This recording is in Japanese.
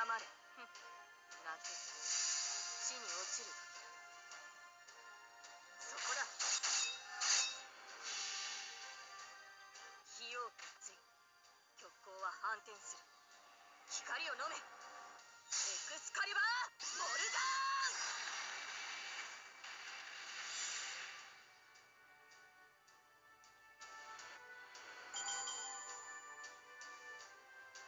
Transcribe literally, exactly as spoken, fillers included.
まれ。ふん、泣け。地に落ちる時だ。そこだ。火を担い、極光は反転する。光を飲め。